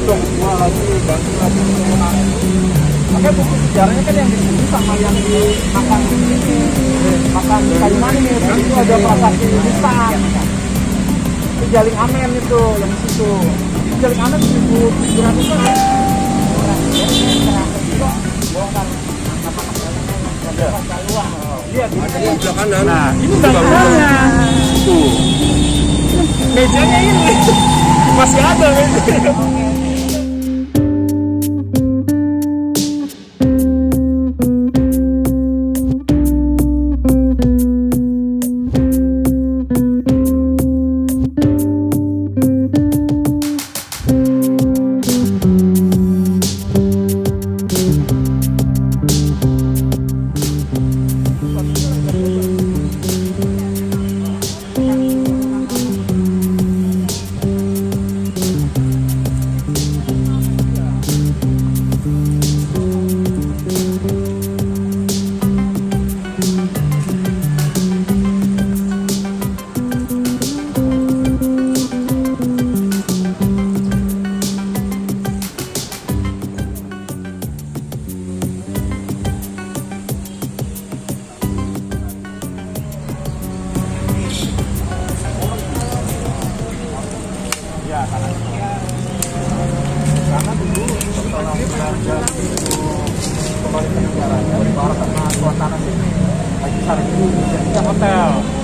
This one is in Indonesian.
dong gua lagi ganti lagi makanya buku sejarahnya kan yang di sini sama yang di makan makan kayu manis itu ada prasasti besar itu Jaling Amen itu yang di situ Jaling Amen 1700-an iya di sebelah kanan. Nah ini bangunannya tuh mejanya ini masih ada mejanya. Ya, karena dulu setelah belanja itu kembali ke negaranya, baru karena suasana sini lagi sehari ini jadi hotel.